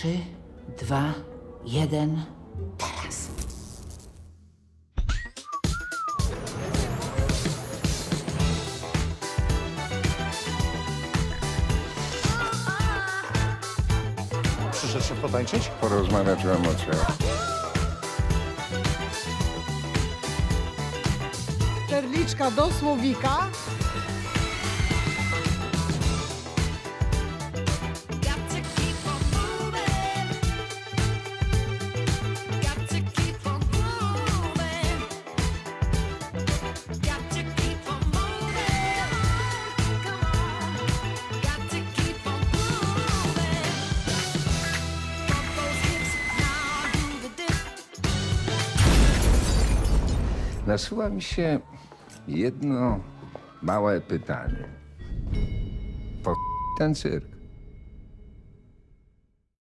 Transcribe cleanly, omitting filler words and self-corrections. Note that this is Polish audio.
3, 2, 1, teraz. Przyszedł się potańczyć? Porozmawiać o emocjach. Perliczka do słowika. Nasuwa mi się jedno małe pytanie. Po ten cyrk?